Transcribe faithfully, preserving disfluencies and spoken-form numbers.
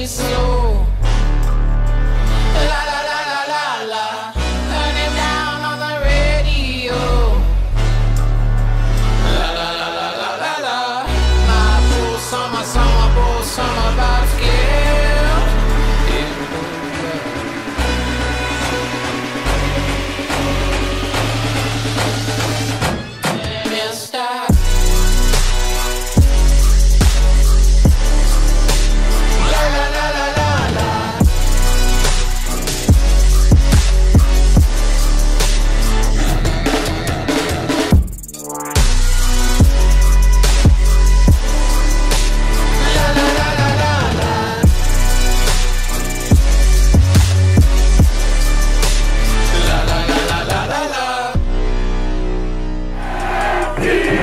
me slow. La la la la la la. Turn it down on the radio. La la la la la la la. My full summer, summer, full summer vibes, yeah. Mister Yeah.